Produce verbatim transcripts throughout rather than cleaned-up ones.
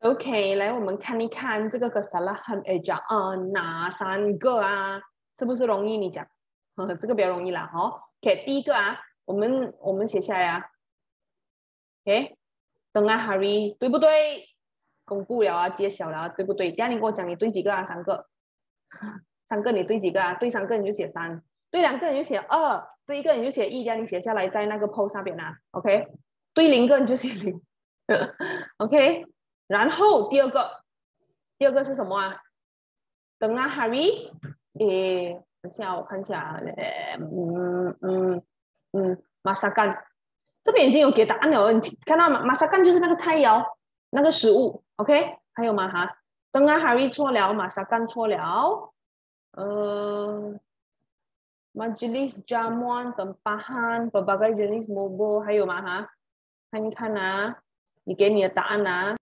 OK， 来我们看一看这个 kesalahan ejaan 呃哪三个啊？是不是容易？你讲，呵呵这个比较容易啦，哦。OK， 第一个啊，我们我们写下来啊。OK， tengah hari 对不对？公布了啊，揭晓了啊，对不对？等下你跟我讲，你对几个啊？三个，三个你对几个啊？对三个你就写三，对两个你就写二，对一个你就写一，这样你写下来在那个 post 上边啊。OK， 对零个你就写零。OK， 然后第二个，第二个是什么啊？tengah hari， 诶，等下我看一下啊，嗯嗯嗯，masakan。这边已经有给答案了，你看到吗？马萨干就是那个菜肴，那个食物 ，OK？ 还有吗？哈，登阿哈瑞错了，马萨干错了，呃 ，majelis jamuan tempahan berbagai jenis bubur， 还有吗？哈，看一看啊，你给你的答案啊。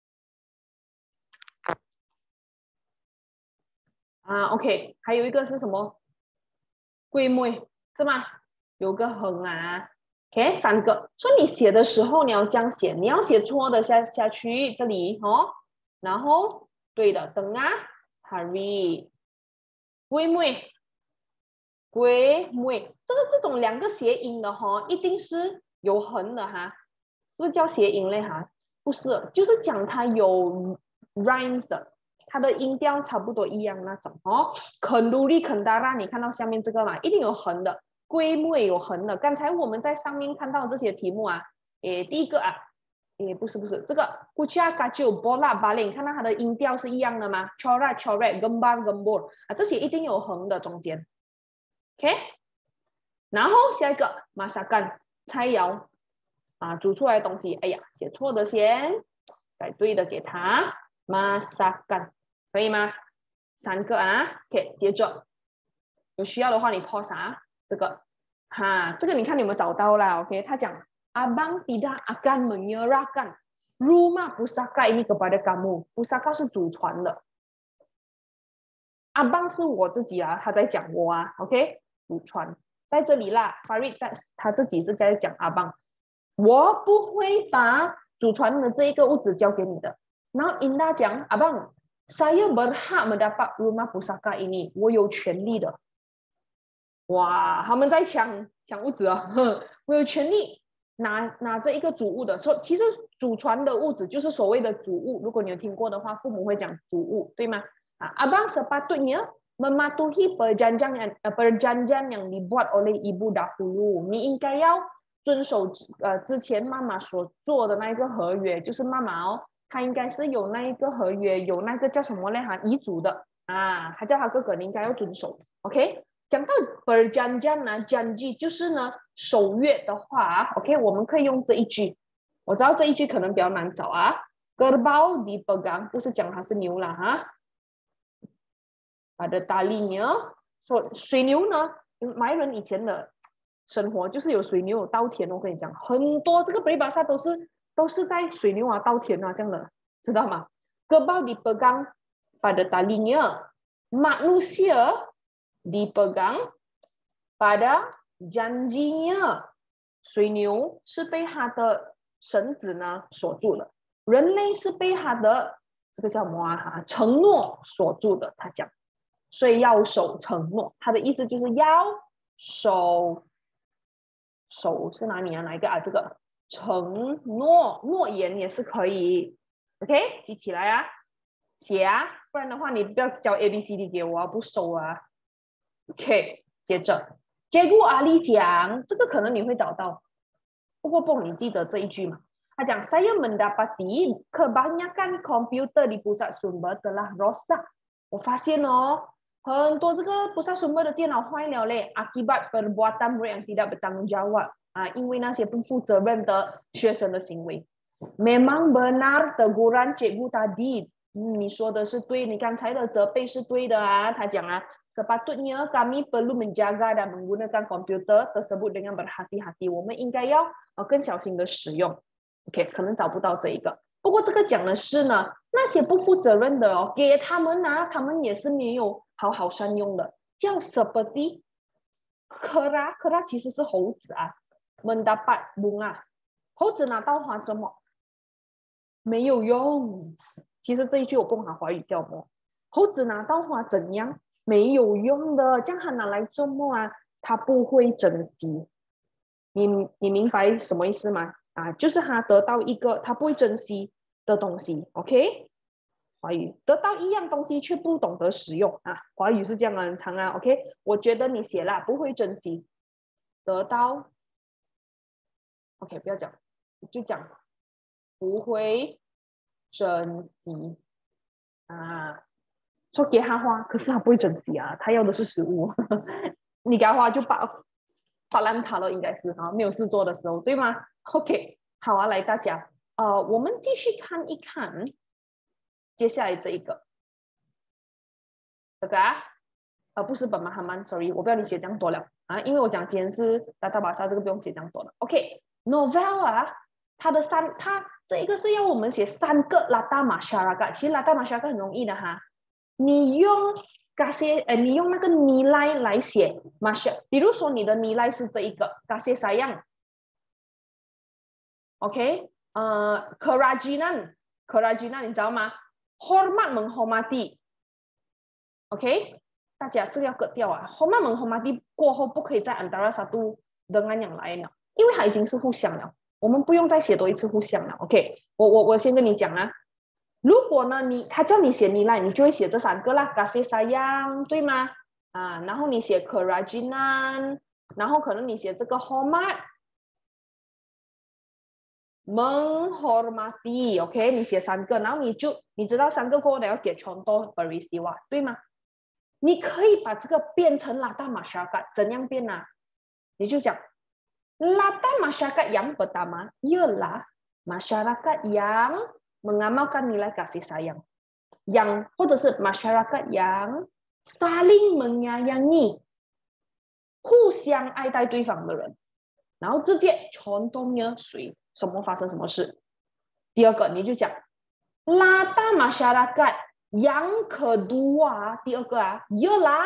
啊 ，OK， 还有一个是什么？贵妹是吗？有个横啊。OK， 三个，所以你写的时候你要这样写，你要写错的下下去这里哦，然后对的，等啊 ，hurry， 龟妹，龟妹，这个这种两个谐音的哈、哦，一定是有横的哈，不是叫谐音嘞哈，不是，就是讲它有 rhymes 的，它的音调差不多一样那种哦。肯努力肯达拉，你看到下面这个嘛，一定有横的。龟木也有横的，刚才我们在上面看到这些题目啊，诶，第一个啊，诶，不是不是，这个 kucha kacau bola balik， 看到它的音调是一样的吗 ？corak corak gembar gembor 啊，这些一定有横的中间 ，OK。然后下一个 masakan 菜肴啊，煮出来的东西，哎呀，写错的先，改对的给他 masakan， 可以吗？三个啊 ，OK， 接着有需要的话你 pause 啊。这个，哈，这个你看你有没有找到啦 ？OK， 他讲 Abang tidak akan menyerahkan rumah pusaka ini kepada kamu。pusaka 是祖传的，阿邦是我自己啊，他在讲我啊 ，OK， 祖传在这里啦。Farid 在他自己是在讲阿邦，我不会把祖传的这一个屋子交给你的。然后 Indah 讲阿邦，saya berhak mendapat rumah pusaka ini， 我有权利的。哇，他们在抢抢屋子啊！我有权利拿拿这一个主物的，说其实祖传的物质就是所谓的主物。如果你有听过的话，父母会讲主物，对吗？啊，abang sepatutnya mematuhi perjanjian yang perjanjian yang dibuat oleh ibu dahulu。你应该要遵守呃之前妈妈所做的那一个合约，就是妈妈哦，她应该是有那一个合约，有那个叫什么呢？哈，遗嘱的啊，她叫她哥哥，你应该要遵守 ，OK。讲到 berjanjian 呢 janji 就是呢守约的话 ，OK， 我们可以用这一句。我知道这一句可能比较难找啊 ，kerbau dipegang 不是讲它是牛啦哈 ，pada talinya， 说水牛呢，马来人以前的生活就是有水牛有稻田，我跟你讲，很多这个 peribahasa 都是都是在水牛啊稻田啊这样的，知道吗 ？kerbau dipegang pada talinya manusia dipegang pada janjinya， 水牛是被它的绳子呢锁住了，人类是被它的这个叫什么啊？承诺锁住的。他讲，所以要守承诺，他的意思就是要守守是哪里啊？哪一个啊？这个承诺诺言也是可以 ，OK， 记起来啊，写啊，不然的话你不要教 A B C D 给我啊，不收啊。OK， 接着，结果阿里讲这个可能你会找到，不过不，你记得这一句嘛？他讲 saya mendapati kebanyakan komputer di pusat sumber telah rosak。我发现哦，很多这个pusat sumber的电脑坏了嘞，akibat perbuatan murid yang tidak bertanggung jawab 啊，因为那些不负责任的学生的行为。Memang benar teguran cikgu tadi。嗯，你说的是对，你刚才的责备是对的啊。他讲啊 ，sepatutnya kami perlu menjaga dan menggunakan komputer tersebut dengan berhati-hati。我们应该要呃更小心的使用。OK， 可能找不到这一个。不过这个讲的是呢，那些不负责任的哦，给他们啊，他们也是没有好好善用的。叫 seperti kera kera 其实是猴子啊 ，mendapat bunga， 猴子拿到花怎么没有用。其实这一句我不懂它华语叫什么。猴子拿到花怎样？没有用的，这样它拿来做梦啊？它不会珍惜。你你明白什么意思吗？啊，就是他得到一个他不会珍惜的东西 ，OK？ 华语得到一样东西却不懂得使用啊，华语是这样的很长啊 ，OK？ 我觉得你写了不会珍惜，得到 ，OK？ 不要讲，就讲不会珍惜啊。说给他花，可是他不会珍惜啊，他要的是食物，你给他花就把把烂他了，应该是啊，没有事做的时候，对吗 ？OK， 好啊，来大家，呃，我们继续看一看接下来这一个，这个啊，呃，不是本马哈曼 ，sorry， 我不要你写这样多了啊，因为我讲今天是达达巴萨，这个不用写这样多了。OK，novel 啊，它的三，它这一个是要我们写三个拉达马沙拉嘎，其实拉达马沙拉嘎很容易的哈。你用嘎些呃，你用那个尼来来写马沙，比如说你的尼来是这一个嘎些啥样 ？OK， 呃 ，kerajinan kerajinan 你知道吗 ？hormat menghormati，OK， 大家这个要割掉啊 ，hormat menghormati 过后不可以再 antara satu dengan yang lain了，因为它已经是互相了，我们不用再写多一次互相了。OK， 我我我先跟你讲啊。如果呢，你他叫你写尼来，你就会写这三个啦 ，kasih sayang， 对吗？啊，然后你写 kerajinan， 然后可能你写这个 hormat menghormati，OK， 你写三个，然后你就你知道三个过后你要给 contoh peristiwa， 对吗？你可以把这个变成拉达马沙嘎，怎样变呢？你就讲拉达马沙嘎 yang pertama ialah masyarakat yang mengamalkan nilai kasih sayang， yang 或者是 masyarakat yang saling menyayangi， 互相爱戴对方的人。然后直接 contohnya 谁什么发生什么事。第二个你就讲 lata masyarakat yang kedua， 第二个啊 ialah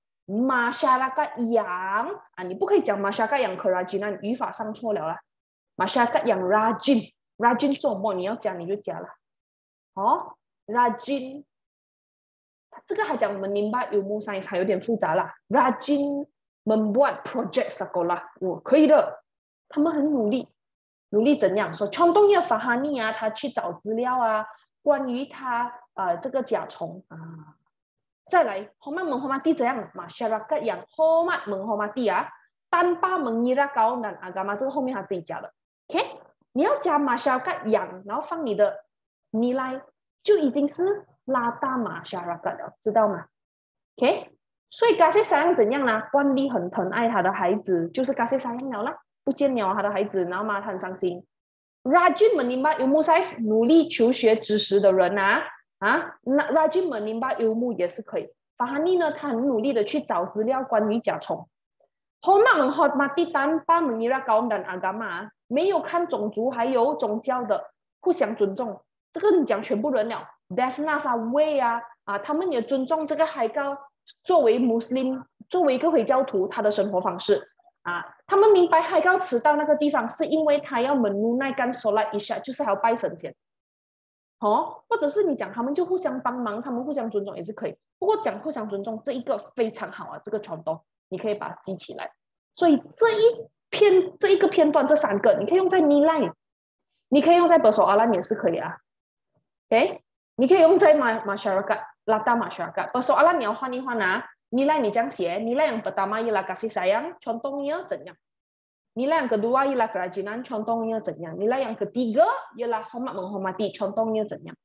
masyarakat yang 啊，你不可以讲 masyarakat yang kerajinan， 语法上错了啦。masyarakat yang rajin rajin 做梦，你要加你就加了。哦 ，rajin， 这个还讲 menimba ilmu sains 还有点复杂啦。rajin membuat project sekolah， 我、哦、可以的，他们很努力，努力怎样说？冲动要法哈尼啊，他去找资料啊，关于他呃这个甲虫啊。再来 hormat menghormati 怎样 masyarakat yang hormat menghormati 啊 tanpa mengira kaum dan agama， 这个后面他自己加的 ，OK？ 你要加 masyarakat yang， 然后放你的nilai，就已经是拉大masyarakat了，知道吗 ？OK？ 所以 kasih sayang 怎样呢？惯例很疼爱他的孩子，就是 kasih sayang 了啦，不见了他的孩子，然后嘛他很伤心。rajin menimba ilmu sains 努力求学知识的人啊。啊，那 rajin menimba ilmu 也是可以。Fahani 呢，他很努力的去找资料关于甲虫。Hormat menghormati tanpa mengira kaum dan agama， 没有看种族还有宗教的，互相尊重。这个你讲全部人了 ，Defnas 啊、Way 啊，啊，他们也尊重这个海高作为 Muslim， 作为一个回教徒他的生活方式啊，他们明白海高迟到那个地方是因为他要 menunaikan solat isya， 就是还要拜神仙。哦，或者是你讲他们就互相帮忙，他们互相尊重也是可以。不过讲互相尊重这一个非常好啊，这个传统你可以把它记起来。所以这一篇这一个片段这三个你可以用在 nilai， 你可以用在 persoalan 也是可以啊。OK， 你可以用在 masyarakat lata masyarakat persoalan 你要换一换啊。nilai 你这样写 nilai yang pertama ialah kasih sayang， contohnya 怎样？nilai yang kedua ialah kerajinan, contohnya 怎样 ？nilai yang ketiga ialah hormat menghormati, contohnya 怎样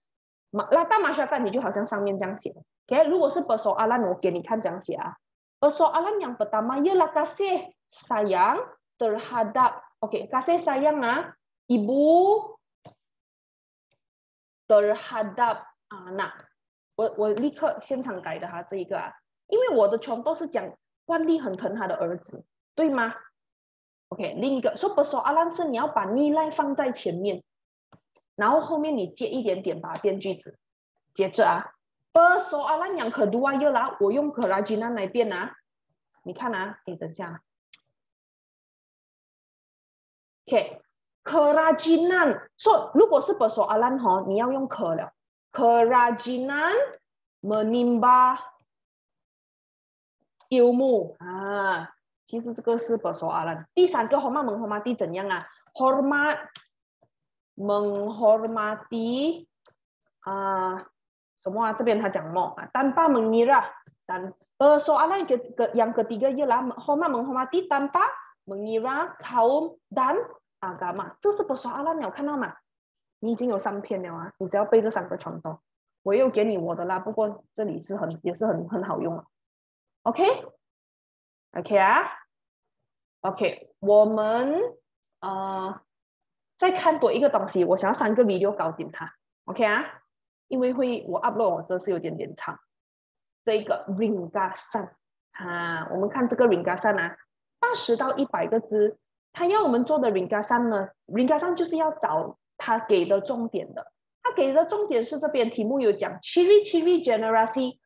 ？lata masyarakat 你就好像上面这样写 ，OK？ 如果是 persoalan， 我给你看这样写啊。persoalan yang pertama ialah kasih sayang terhadap, OK？ kasih sayang 啊， ibu terhadap anak。我我立刻现场改的哈这一个啊，因为我的全都是讲惯例很疼他的儿子，对吗？ OK， 另一个说 persoalan 是你要把 nilai 放在前面，然后后面你接一点点把它变句子。接着啊 ，persoalan yang kedua ialah 我用 kerajinan 来变啊，你看啊，你等下 ，OK， kerajinan. So 如果是 persoalan 哈，你要用 ke 了。kerajinan menimba ilmu 啊，其实这个是 persoalan。第三个 hormat menghormati 怎样啊 ？hormat menghormati 啊什么啊？这边他讲什么啊 ？tanpa mengira dan persoalan ke, ke, yang ketiga ialah hormat menghormati tanpa mengira kaum dan agama， 这是 persoalan 了，看到吗？你已经有三篇了啊，你只要背这三个传统。我又给你我的啦，不过这里是很也是很很好用啊。OK，OK、okay? okay、啊 ，OK， 我们呃再看多一个东西，我想要三个 video 搞定它 ，OK 啊，因为会我 upload 我这是有点点长。这一个 ringkasan 啊，我们看这个 ringkasan 啊，八十到一百个字，他要我们做的 ringkasan 呢 ，ringkasan 就是要找他给的重点的。他给的重点是这边题目有讲 ciri-ciri generasi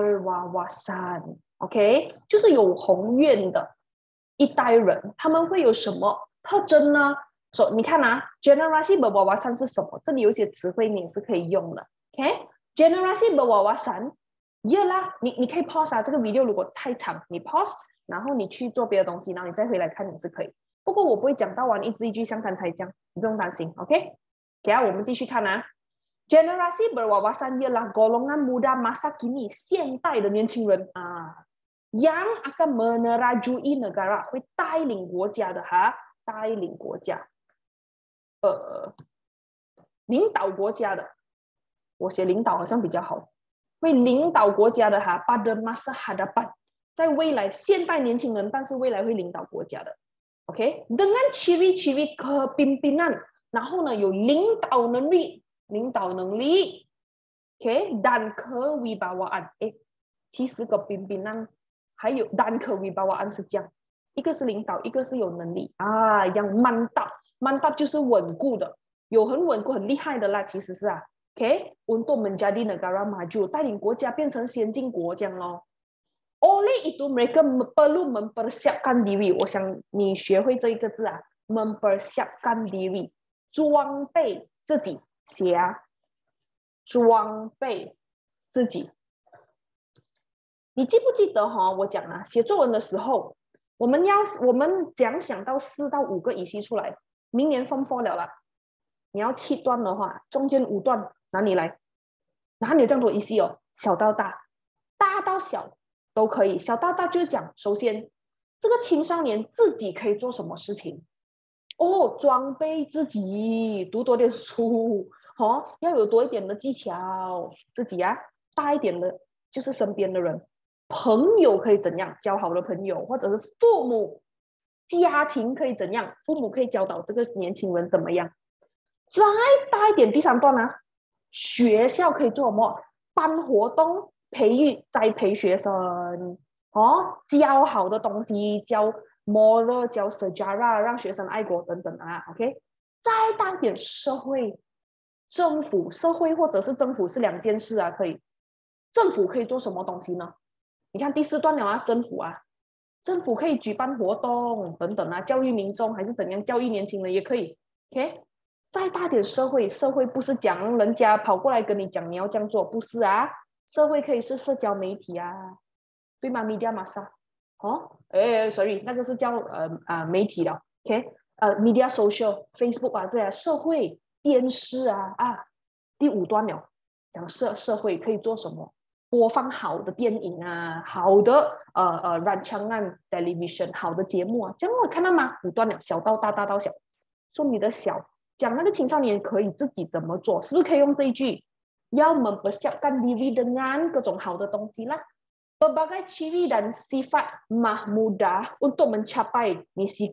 berwawasan，OK， 就是有宏愿的一代人，他们会有什么特征呢？所、so, 你看啊 ，generasi berwawasan 是什么？这里有一些词汇你也是可以用的 ，OK？generasi berwawasan， 耶啦，你你可以 pause 啊，这个 video 如果太长，你 pause， 然后你去做别的东西，然后你再回来看也是可以。不过我不会讲到完一字一句，像刚才这样，你不用担心 ，OK？ 给啊，我们继续看啊。Generasi berwawasan ialah golongan muda masa kini 现代的年轻人啊 yang akan menerajui negara 会带领国家的哈，带领国家，呃，领导国家的，我写领导好像比较好，会领导国家的哈 pada masa hadapan 在未来现代年轻人，但是未来会领导国家的 ，OK？ dengan ciri-ciri kepimpinan， 然后呢有领导能力。领导能力 ，OK， dan kewibawaan， 哎，其实个 pimpinan 还有 dan kewibawaan 是这样，一个是领导，一个是有能力啊，yang mantap，mantap 就是稳固的，有很稳固、很厉害的啦，其实是啊 ，OK， untuk menjadi negara maju， 带领国家变成先进国这样咯。Oleh itu mereka perlu mempersiapkan diri， 我想你学会这一个字啊 ，mempersiapkan diri， 装备自己。写啊，装备自己。你记不记得哈、哦？我讲啊，写作文的时候，我们要我们讲想到四到五个语系出来。明年 Form Four 了啦，你要七段的话，中间五段哪里来？哪里有这样多语系哦？小到大，大到小都可以。小到大就是讲，首先这个青少年自己可以做什么事情？哦，装备自己，读多点书。哦，要有多一点的技巧，自己啊，大一点的，就是身边的人，朋友可以怎样交好的朋友，或者是父母、家庭可以怎样，父母可以教导这个年轻人怎么样。再大一点，第三段啊，学校可以做什么？办活动，培育、栽培学生，哦，教好的东西，教 moral， 教 sejarah， 让学生爱国等等啊 ，OK。再大一点，社会。政府、社会或者是政府是两件事啊，可以。政府可以做什么东西呢？你看第四段了啊，政府啊，政府可以举办活动等等啊，教育民众还是怎样，教育年轻人也可以。OK， 再大点社会，社会不是讲人家跑过来跟你讲你要这样做，不是啊，社会可以是社交媒体啊，对吗 ？Media massa， 哦，哎 ，sorry， 那个是叫呃啊媒体了。OK， 呃 ，media social，Facebook 啊这样社会。电视啊啊，第五段了，讲社社会可以做什么？播放好的电影啊，好的呃呃 rancangan television 好的节目啊，这样我看到吗？五段了，小到大，大到小。说你的小，讲那个青少年可以自己怎么做，是不是可以用这一句？要 mempersiapkan diri dengan 各种好的东西啦。Berbagai ciri dan sifat mahmudah untuk mencapai misi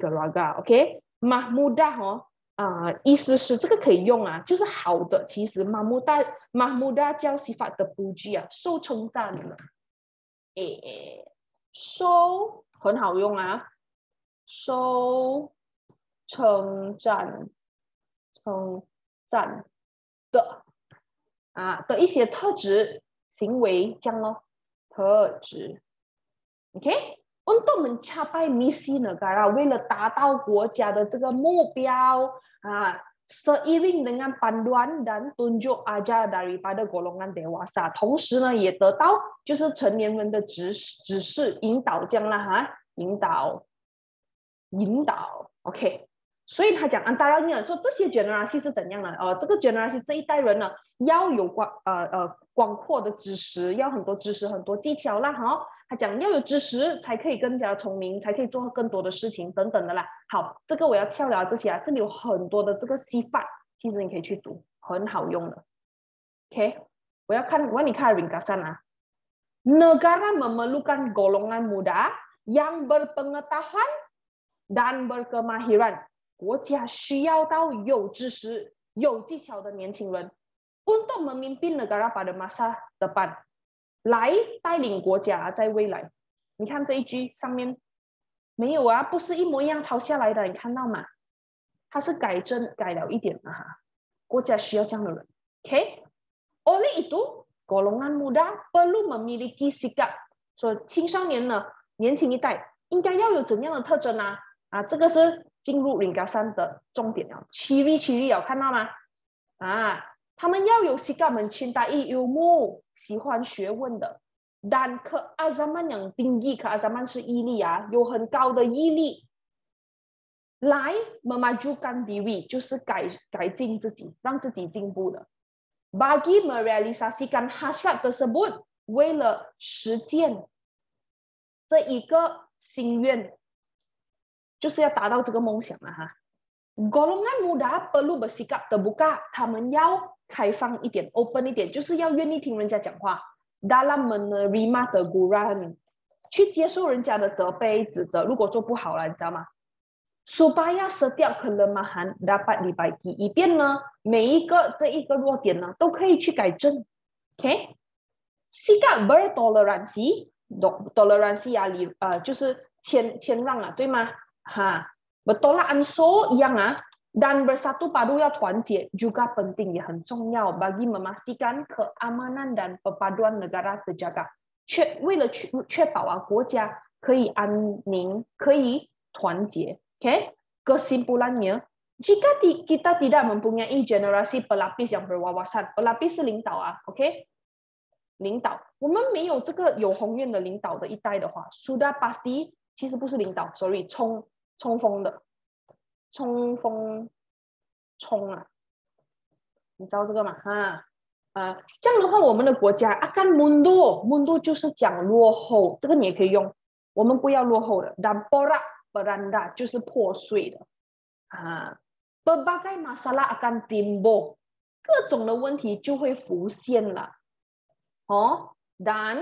keluarga，OK？Mahmudah 哦。啊、呃，意思是这个可以用啊，就是好的。其实马木达马木达叫西法的布局啊，受称赞了，诶，受很好用啊，受称赞称赞的啊的一些特质行为这样咯，特质 ，OK。 untuk mencapai misi negara， 为了达到国家的这个目标啊。seiring dengan panduan dan tunjuk ajar daripada golongan dewasa， 同时呢也得到就是成年人的指指示引导这样啦哈，引导引导 OK， 所以他讲安达拉尼尔说这些 generasi 是怎样的？呃，这个 generasi 这一代人呢要有广呃呃广阔的知识，要很多知识很多技巧啦哈。他讲要有知识才可以更加聪明，才可以做更多的事情等等的啦。好，这个我要跳了这些啊，这里有很多的这个西法，其实你可以去读，很好用的。OK， 我要看，我要你看 ringkasan 啊。Negara memerlukan golongan muda yang berpengetahuan dan berkemahiran， 国家需要到有知识、有技巧的年轻人 ，untuk memimpin negara pada masa depan。来带领国家在未来，你看这一句上面没有啊，不是一模一样抄下来的，你看到吗？它是改正改了一点啊哈，国家需要这样的人 ，OK？ Oleh itu golongan muda perlu memiliki sikap， 说青少年呢，年轻一代应该要有怎样的特征啊？啊，这个是进入ringkasan的重点了，ciri ciri有看到吗？啊。他们要有 sikap mencintai ilmu， 喜欢学问的 dan keazaman yang tinggi， keazaman 是毅力啊，有很高的毅力来 memajukan diri， 就是改改进自己，让自己进步的 bagi merealisasikan hasrat tersebut， 为了实践这一个心愿，就是要达到这个梦想了哈。golongan muda perlu bersikap terbuka， 他们要开放一点 ，open 一点，就是要愿意听人家讲话。dalam menerima teguran， 去接受人家的责备指责，如果做不好了，你知道吗 ？supaya setiap kelemahan dapat dibaiki， 以便呢每一个这一个弱点呢都可以去改正。OK， sikap bertoleransi， toleransi 啊，礼呃就是谦谦让啊，对吗？哈。Bertolak ansur 一样啊 dan bersatu padu 要团结 juga penting 也很重要 bagi memastikan keamanan dan perpaduan negara terjaga， 确为了确确保啊国家可以安宁，可以团结。OK， kesimpulannya jika kita tidak mempunyai generasi pelapis yang berwawasan， pelapis 是领导啊 ，OK， 领导，我们没有这个有宏愿的领导的一代的话 ，sudah pasti 其实不是领导 ，sorry， 冲。冲锋的，冲锋，冲啊！你知道这个吗？哈啊，这样的话，我们的国家 akan mundur，mundur 就是讲落后，这个你也可以用。我们不要落后的 ，dan porak beranda 就是破碎的啊。berbagai masalah akan timbul， 各种的问题就会浮现了。哦 ，dan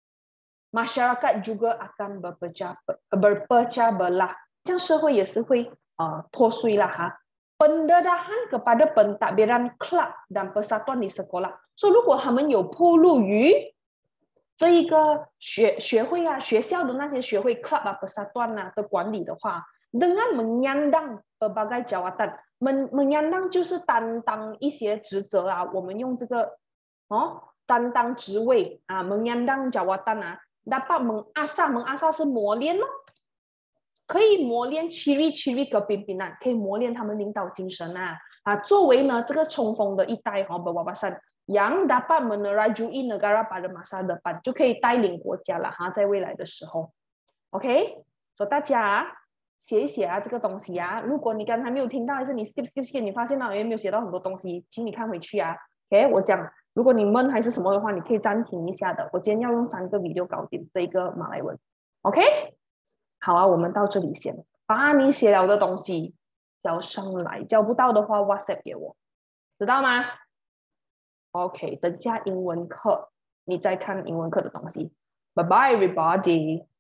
masyarakat juga akan berpecah berpecah belah。这样社会也是会呃破碎了哈。Pendedahan kepada pentadbiran kelab dan persatuan di sekolah。所以如果他们有暴露于这一个学学会啊学校的那些学会 club 啊 persatuan 啊的管理的话 ，dengan menyandang berbagai jawatan， menyandang 就是担当一些职责啊，我们用这个哦担当职位啊 menyandang jawatan 啊 ，dapat mengasah mengasah 是磨练咯。可以磨练 ciri ciri kepimpinan， 可以磨练他们领导精神啊啊！作为呢这个冲锋的一代哈 berwawasan yang dapat menerajui negara pada masa depan， 就可以带领国家了哈，在未来的时候 ，OK， 所以大家写一写啊这个东西啊。如果你刚才没有听到，还是你 skip skip skip， 你发现到也没有写到很多东西，请你看回去啊。OK， 我讲，如果你闷还是什么的话，你可以暂停一下的。我今天要用三个 video 搞定这个马来文 ，OK。好啊，我们到这里先。把你写了的东西交上来，交不到的话 WhatsApp 给我，知道吗 ？OK， 等下英文课你再看英文课的东西。Bye bye everybody。